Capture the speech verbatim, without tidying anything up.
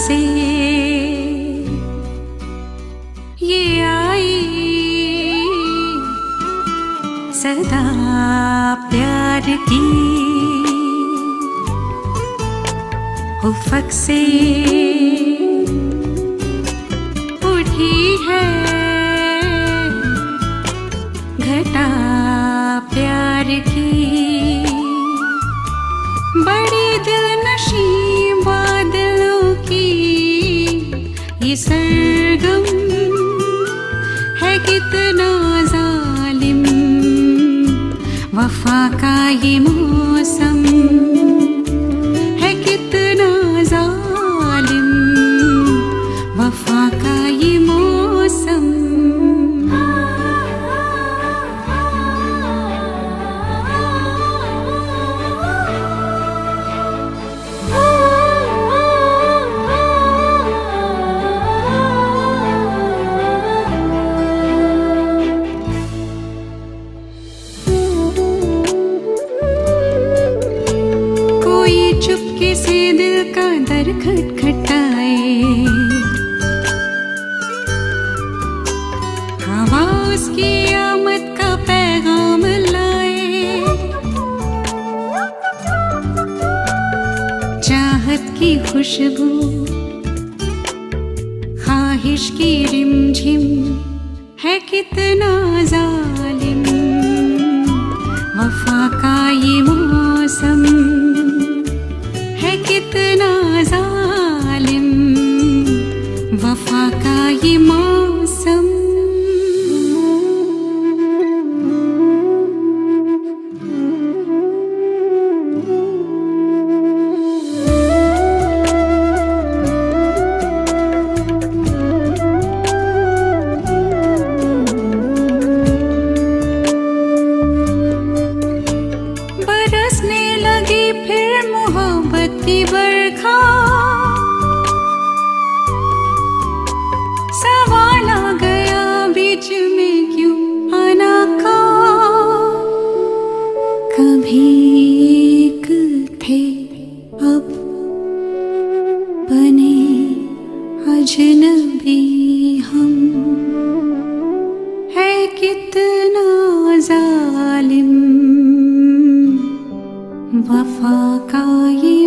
से ये आई सदा प्यार की, उफ़क़ से उठी है घटा प्यार की। बड़ी दिलनशी बादलों की ये सरगम है, कितना जालिम वफ़ा का ये मौसम है, कितना जालिम वफ़ा का ये मौसम। चुपके से दिल का दर खटखटाए, हवा उसकी आमद का पैगाम लाए। चाहत की खुशबू ख्वाहिश की रिमझिम है, कितना जालिम वफ़ा का ये मौसम है, कितना जालिम वफ़ा का ये मौसम। बरसने लगी फिर मोहब्बत की बरखा, सवाल आ गया बीच में क्यों आना का। कभी एक थे अब बने अजनबी हम, है कितना जालिम वफ़ा का ये